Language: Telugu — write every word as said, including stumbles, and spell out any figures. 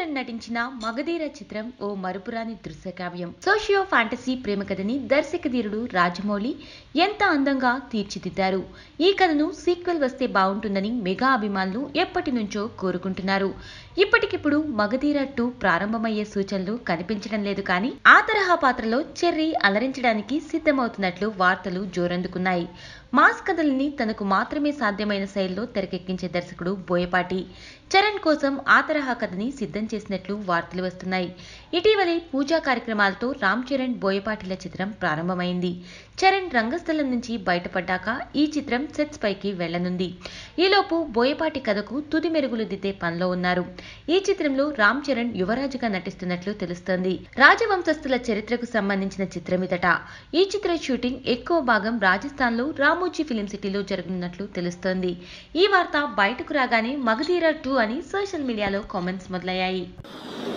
చరణ్ నటించిన మగధీర చిత్రం ఓ మరుపురాని దృశ్యకావ్యం. సోషియో ఫ్యాంటసీ ప్రేమ కథని దర్శక ధీరుడు రాజమౌళి ఎంత అందంగా తీర్చిదిద్దారు. ఈ కథను సీక్వెల్ వస్తే బాగుంటుందని మెగా అభిమానులు ఎప్పటి నుంచో కోరుకుంటున్నారు. ఇప్పటికిప్పుడు మగధీర టూ ప్రారంభమయ్యే సూచనలు కనిపించడం లేదు, కానీ ఆ తరహా పాత్రలో చెర్రీ అలరించడానికి సిద్ధమవుతున్నట్లు వార్తలు జోరందుకున్నాయి. మాస్ కథల్ని తనకు మాత్రమే సాధ్యమైన శైలిలో తెరకెక్కించే దర్శకుడు బోయపాటి చరణ్ కోసం ఆ తరహా కథని సిద్ధం చేసినట్లు వార్తలు వస్తున్నాయి. ఇటీవలే పూజా కార్యక్రమాలతో రామ్ చరణ్ బోయపాటిల చిత్రం ప్రారంభమైంది. చరణ్ రంగస్థలం నుంచి బయటపడ్డాక ఈ చిత్రం సెట్స్ పైకి వెళ్లనుంది. ఈలోపు బోయపాటి కథకు తుది మెరుగులు దిద్దే పనిలో ఉన్నారు. ఈ చిత్రంలో రామ్ చరణ్ యువరాజుగా నటిస్తున్నట్లు తెలుస్తోంది. రాజవంశస్థుల చరిత్రకు సంబంధించిన చిత్రమిదట. ఈ చిత్ర షూటింగ్ ఎక్కువ భాగం రాజస్థాన్ లో రామోజీ ఫిలిం సిటీలో జరగనున్నట్లు తెలుస్తోంది. ఈ వార్త బయటకు రాగానే మగధీర టూ అని సోషల్ మీడియాలో కామెంట్స్ మొదలయ్యాయి.